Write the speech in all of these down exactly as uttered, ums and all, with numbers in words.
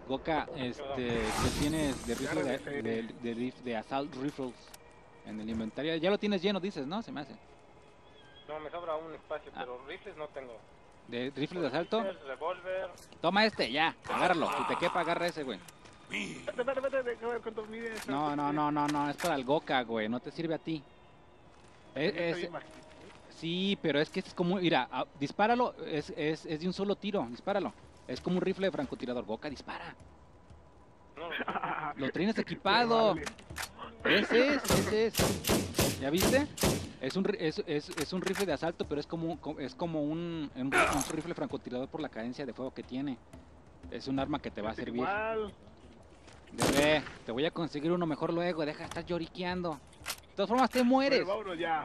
Goka, este, ¿qué tienes de rifle de, de, de, de, de Assault Rifles en el inventario? Ya lo tienes lleno, dices, ¿no? Se me hace. No, me sobra un espacio, Ah. pero rifles no tengo. ¿De rifles de asalto? Revólver. Toma este, ya, agárralo. Si te quepa, agarra ese, güey. Vete, vete, vete, déjame ver cuánto mide. No, no, no, no, no, es para el Goka, güey, no te sirve a ti. Es, es, sí, pero es que es como, mira, a, dispáralo, es, es, es de un solo tiro, dispáralo. Es como un rifle de francotirador. Goka, dispara. No, lo tienes equipado. Ese es, ese es. ¿Ya viste? Es un, es, es, es un rifle de asalto, pero es como, es como un, un, un rifle francotirador por la cadencia de fuego que tiene. Es un arma que te va a servir. Bebé, te voy a conseguir uno mejor luego, deja de estar lloriqueando. De todas formas te mueres. Bueno, vámonos ya.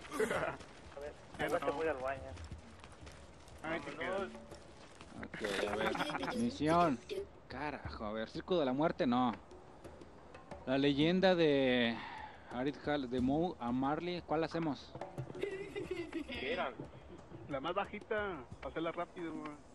A ver, te voy al baño. Ay, te quedas. Ok, a ver. Misión. Carajo, a ver, Círculo de la Muerte, no. La leyenda de Arid Hall, de Moe a Marley, ¿cuál hacemos? ¿qué eran? La más bajita, para hacerla rápido.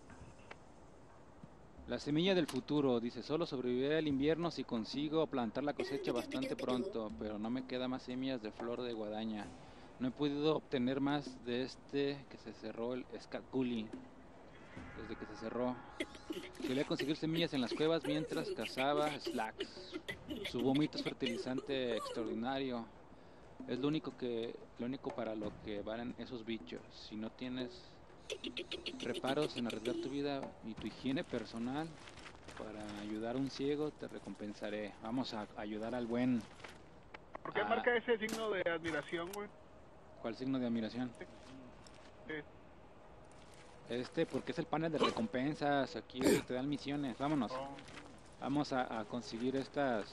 La semilla del futuro, dice, solo sobreviviré al invierno si consigo plantar la cosecha bastante pronto, pero no me queda más semillas de flor de guadaña. No he podido obtener más de este que se cerró el Skakuli. Desde que se cerró. Quería conseguir semillas en las cuevas mientras cazaba slacks. Su vómito es fertilizante extraordinario. Es lo único que, lo único para lo que valen esos bichos. Si no tienes reparos en arriesgar tu vida y tu higiene personal para ayudar a un ciego, te recompensaré. Vamos a ayudar al buen. ¿Por qué a... marca ese signo de admiración, güey? ¿Cuál signo de admiración? Sí. Este, porque es el panel de recompensas. Aquí te dan misiones. Vámonos. Vamos a, a conseguir estas.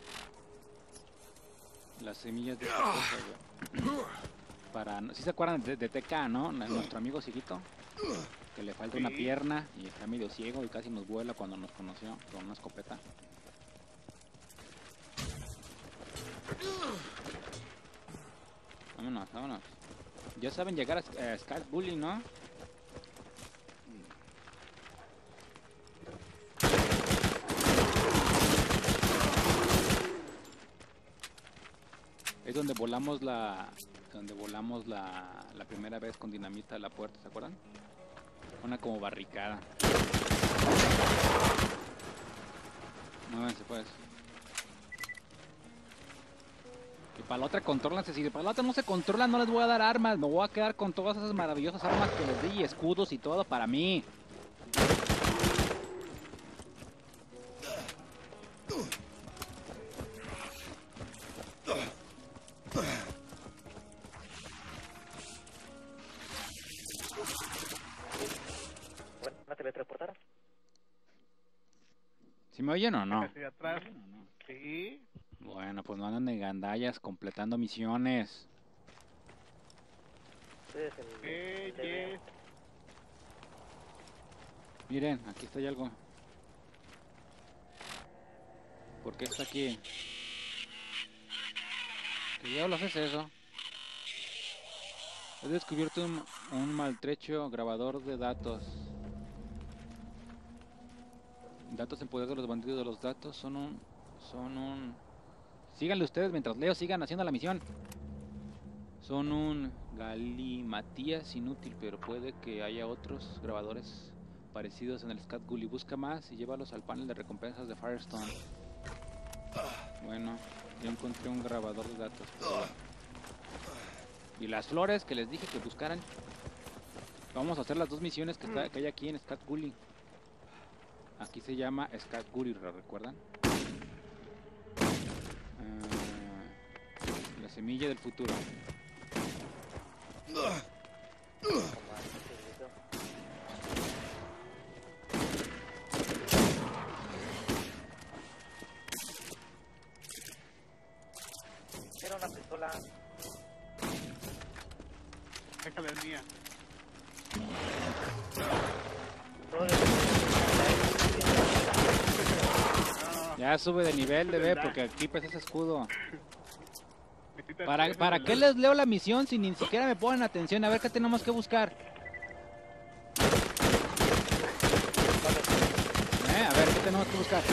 Las semillas de esta cosa, güey. Para, ¿sí se acuerdan de, de T K, no? Nuestro amigo cieguito. Que le falta Sí. una pierna y está medio ciego y casi nos vuela cuando nos conoció con una escopeta. Vámonos, vámonos. Ya saben llegar a, a Skakuli, ¿no? Es donde volamos la donde volamos la, la primera vez con dinamita a la puerta, ¿se acuerdan? Una como barricada. Muévanse pues. Y para la otra controlanse, si para la otra no se controla no les voy a dar armas, me voy a quedar con todas esas maravillosas armas que les di y escudos y todo para mí. ¿No te teletransportaron? ¿Sí me oyen o no? Hacia atrás. Sí. Bueno, pues no andan de gandallas completando misiones. Ustedes el... Eh, el- yes. Miren, aquí está algo. ¿Por qué está aquí? ¿Qué diablos es eso? He descubierto un, un maltrecho grabador de datos. Datos en poder de los bandidos de los datos son un... Son un... Síganle ustedes mientras leo, sigan haciendo la misión. Son un galimatías inútil, pero puede que haya otros grabadores parecidos en el Skakuli. Busca más y llévalos al panel de recompensas de Firestone. Bueno, yo encontré un grabador de datos. Pero... Y las flores que les dije que buscaran. Vamos a hacer las dos misiones que, está, que hay aquí en Skakuli. Aquí se llama Skakuli, ¿recuerdan? Uh, la semilla del futuro. Era una pistola. Déjala, es mía. Todo el- Ya sube de nivel, bebé, porque aquí pues ese escudo. Metita ¿Para, ese ¿para del- qué les leo la misión si ni siquiera me ponen atención? A ver qué tenemos que buscar. Eh, a ver, ¿qué tenemos que buscar?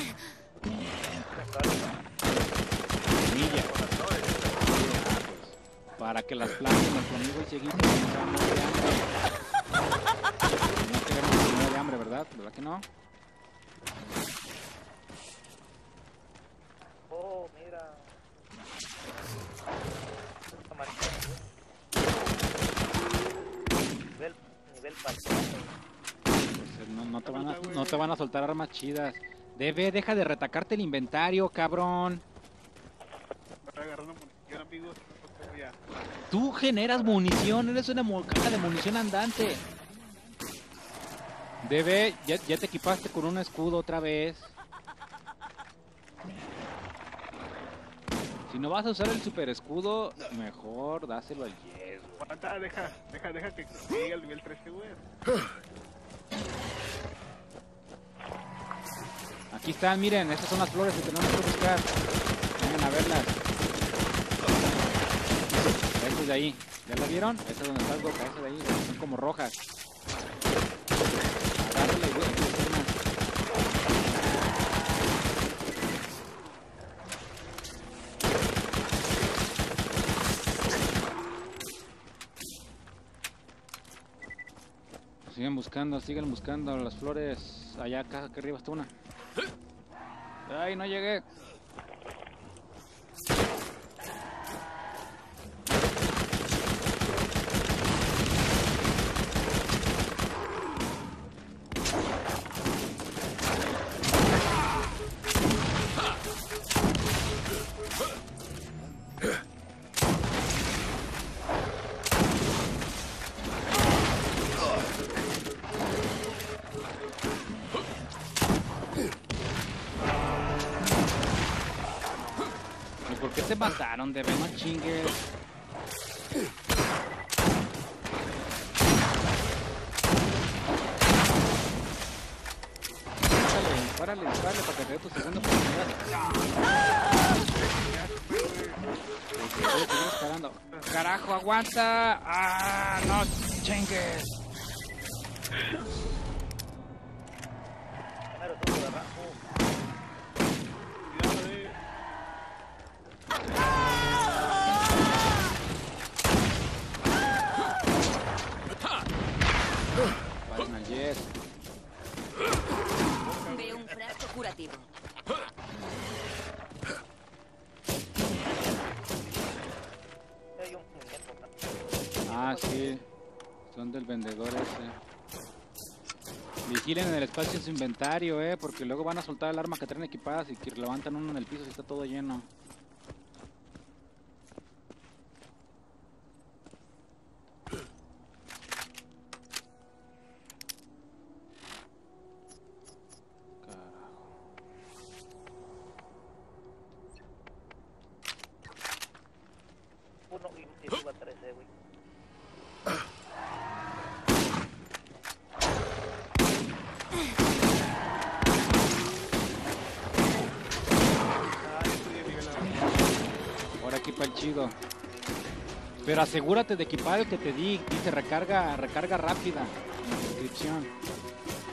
Semilla. Ah, pues, para que las planten nuestro amigo el cieguito no se va a morir de hambre. No queremos que se muera de hambre, ¿verdad? ¿Verdad que no? Oh, mira. Amarilla. Nivel, nivel palpable. Pues, no, no, te van a, no te van a soltar armas chidas. Debe, deja de retacarte el inventario, cabrón. Estoy agarrando munición, amigos. No tengo ya. Tú generas munición, eres una mo- caja de munición andante. Debe, ya, ya te equipaste con un escudo otra vez. Si no vas a usar el super escudo, mejor dáselo al Yes. Aguanta, deja, deja, deja que llegue al nivel trece, güey. Aquí están, miren, estas son las flores que tenemos que buscar. Vengan a verlas. Estas de ahí, ¿ya las vieron? Esa es donde está el Goka, esas de ahí, son como rojas. Agárrale, güey, aquí está una. Sigan buscando, sigan buscando las flores. Allá acá, acá arriba está una. Ay, no llegué. ¿Y por qué se mataron? De ver, no chingues. Dispárale, dispárale, dispárale para que te dé tu segunda oportunidad. Estoy estoy disparando. ¡Carajo, aguanta! ¡Ah, no chingues! Primero tú, ¿verdad? Cuidado, eh. Vayan al Yes. Veo un frasco curativo. Hay un muñeco. Ah, sí. Son del vendedor ese. Vigilen en el espacio en su inventario, eh, porque luego van a soltar el arma que traen equipadas y que levantan uno en el piso si está todo lleno. Carajo. Uno y, y suba trece, güey. Ah, ya estoy en nivel ahora. Ahora equipa el chido. Pero asegúrate de equipar el que te di. Dice recarga, recarga rápida. En la descripción.